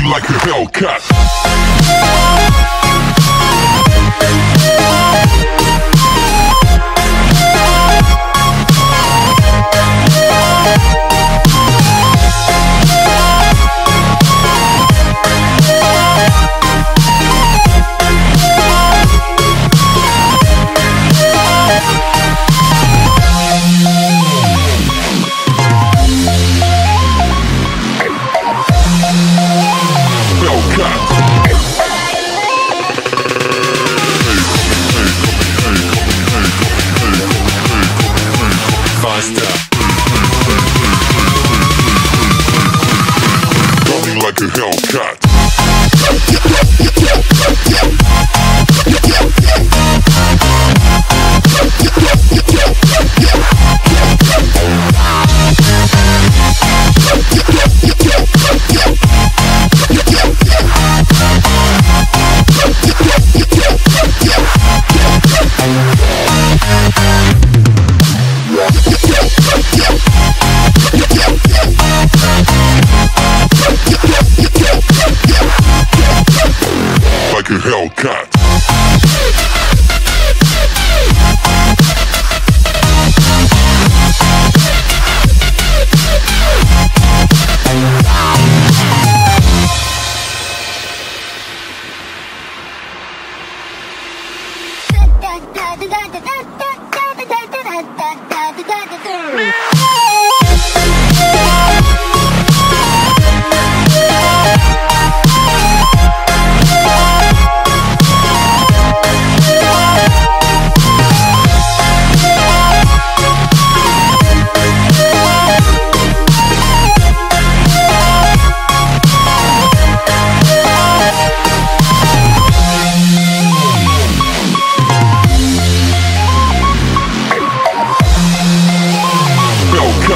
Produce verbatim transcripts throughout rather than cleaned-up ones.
like a Hellcat. Coming like a Hellcat. Like a Hellcat. Hellcat.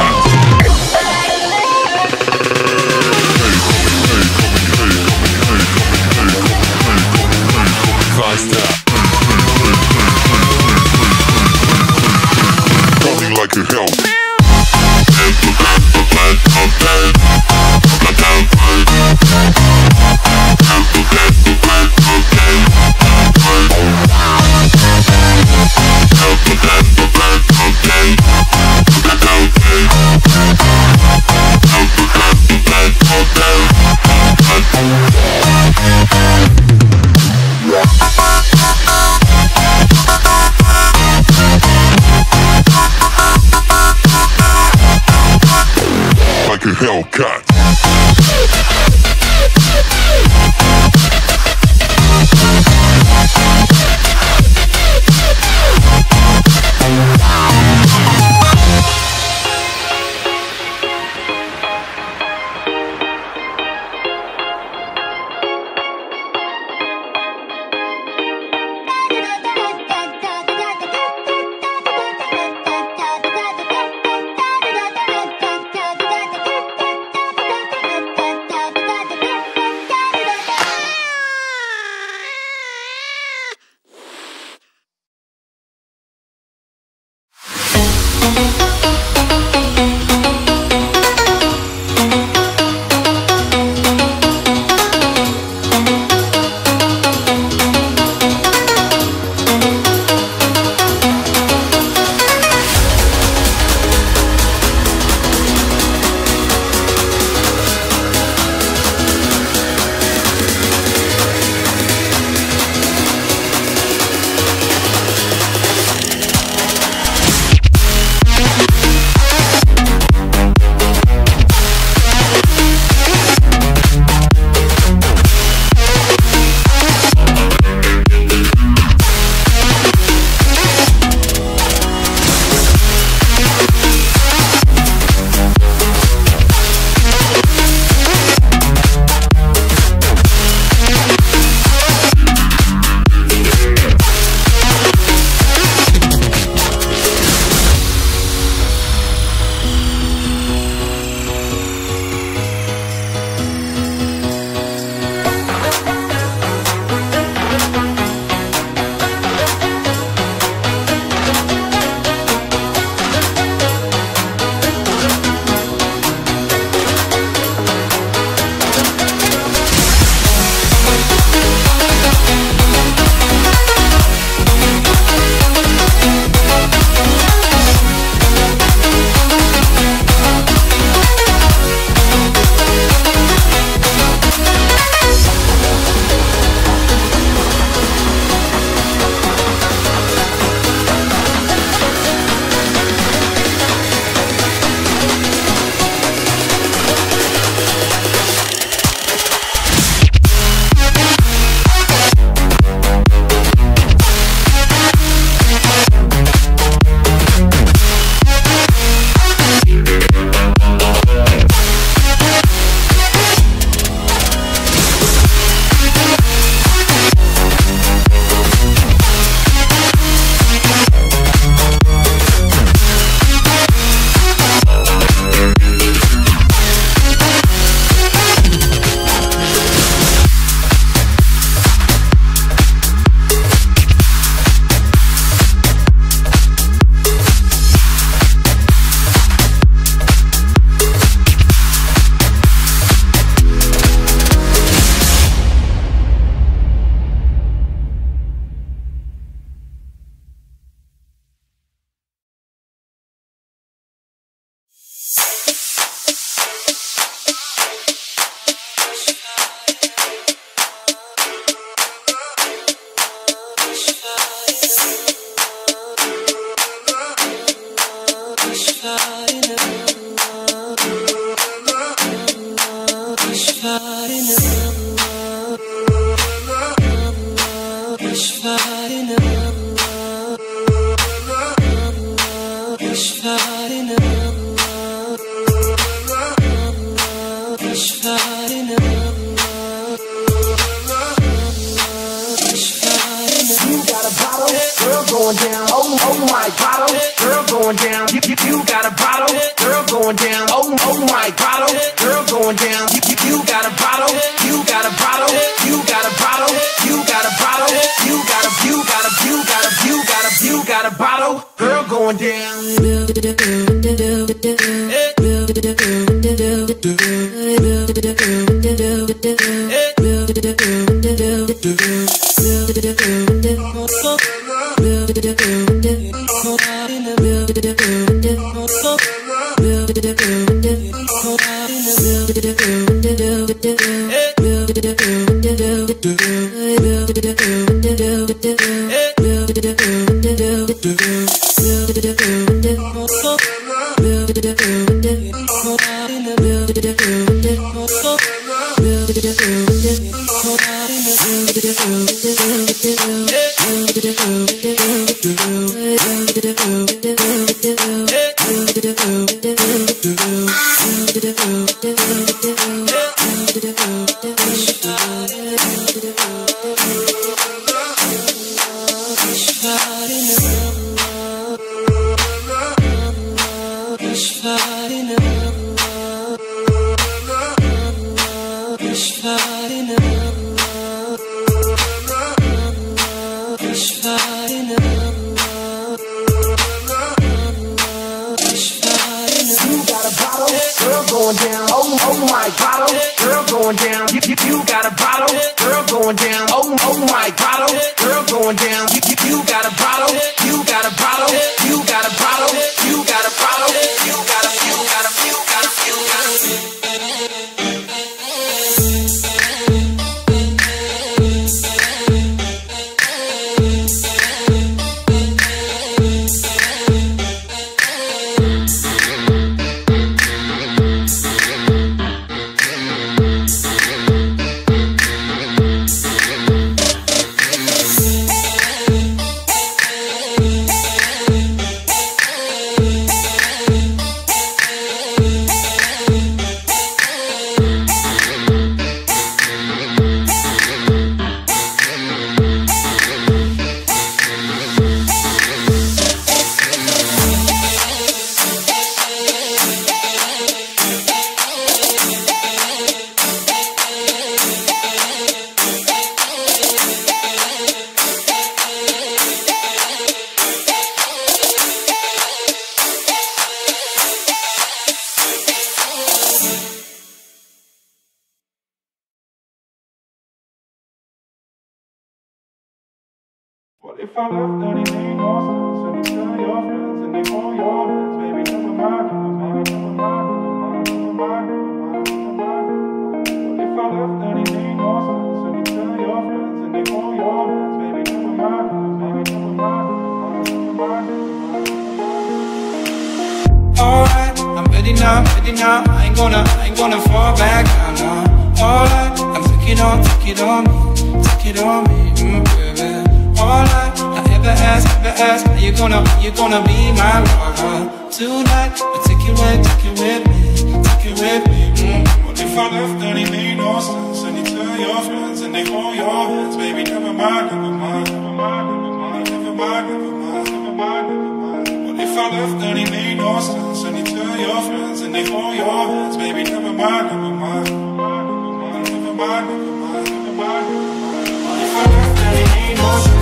Going down, oh, oh my bottle, girl going down. You, you, you got a bottle, girl going down. Oh, oh my bottle, girl going down. You, you, you got a bottle, you got a bottle, you got a bottle, you got a bottle, you got a, you got a, you got a, you got a, you got a bottle, girl going down. Going down, oh, oh my bottle, girl going down. You, you, you got a bottle, girl going down. Oh, oh my bottle, girl going down. You, you, you got a bottle, you got a bottle, you got a bottle, you got a bottle, you got a, you got a, you got a, you got a. What if I left anything lost? And you tell your friends and they call your hands, baby, never mind, never mind, never mind, never mind, never mind, never mind. What if I left anything lost? And you tell your friends and they call your hands, baby, never mind, never mind, never mind, never mind, never mind. Alright, I'm ready now, ready now. I ain't gonna, I ain't gonna fall back down now. Alright, I'm taking on, take it on me, take it on me, mm, baby. All I, I ever ask, ever ask, are you gonna, are you gonna be my lover? Tonight, I take you with, take you with me, take you with me. Mm. What if I left anything no sense? And you tell your friends and they hold your hands, baby, never mind, never mind, never mind, never mind, never mind, never mind, never mind, never mind. What if I left anything no sense? And you tell your friends and they hold your hands, baby, never mind, never mind, never mind, never mind, never mind, never mind. What if I left anything no sense?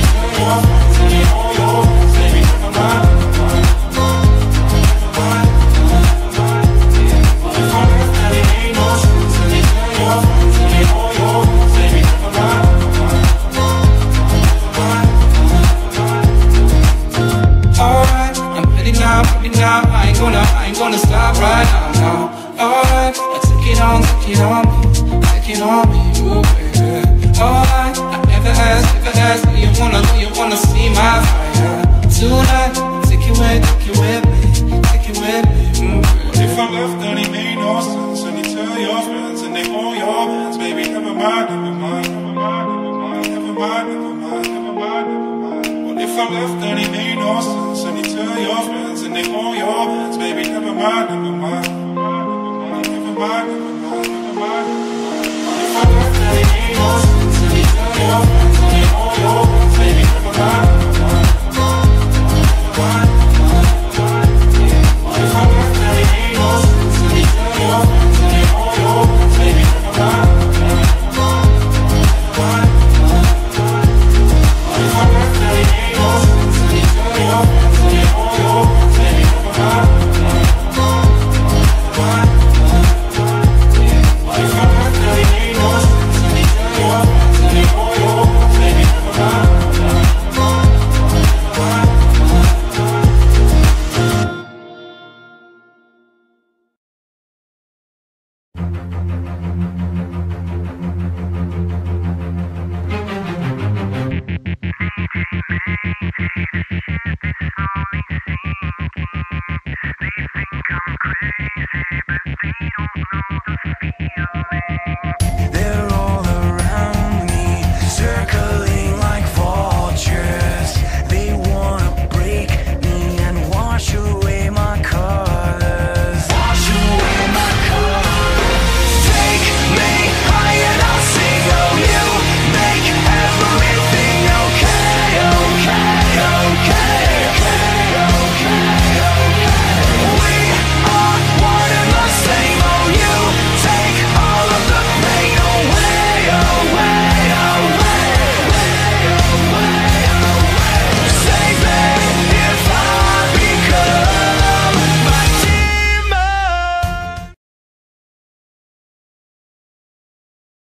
Gonna stop right now, now. Alright, I take it on, take it on me, take it on me, ooh baby. Alright, I never asked, never asked, do you wanna, do you wanna see my fire? Tonight, take it with, take it with me, take it with me, ooh baby. What if I left anything no sense? And you tell your friends and they hold your hands, baby, never mind, never mind, never mind, never mind, never mind, never mind, never mind, never mind. if I left, then it made no sense. And you tell your friends and they hold your hands. Baby, never mind, never mind. Never mind, never mind, never mind. If I left, then it made no sense. And you tell your friends and they hold your hands.